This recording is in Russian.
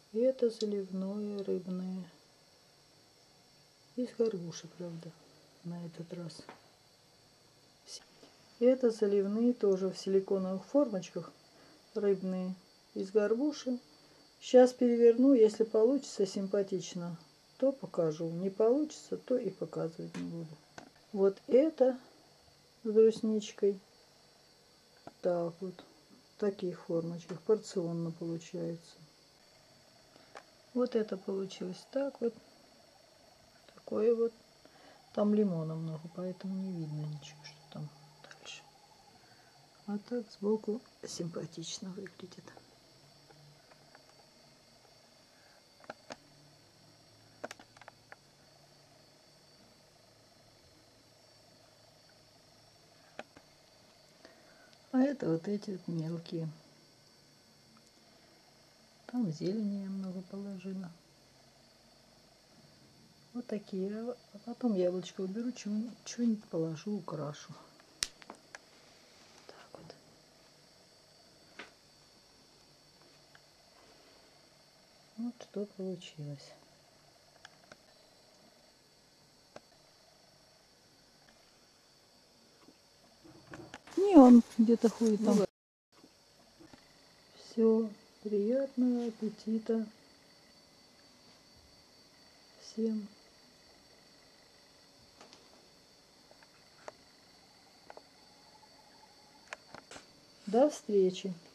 Это заливное рыбное. Из горбуши, правда, на этот раз. Это заливные тоже в силиконовых формочках рыбные из горбуши. Сейчас переверну, если получится симпатично, то покажу. Не получится, то и показывать не буду. Вот это с брусничкой. Так вот, в таких формочках порционно получается. Вот это получилось так вот. Такое вот. Там лимона много, поэтому не видно ничего, что там дальше. А так сбоку симпатично выглядит. А это вот эти вот мелкие. Там зелени я много положила. Вот такие. А потом яблочко уберу, что-нибудь положу, украшу. Так вот. Вот что получилось. Не, он где-то ходит там. Все, приятного аппетита всем. До встречи.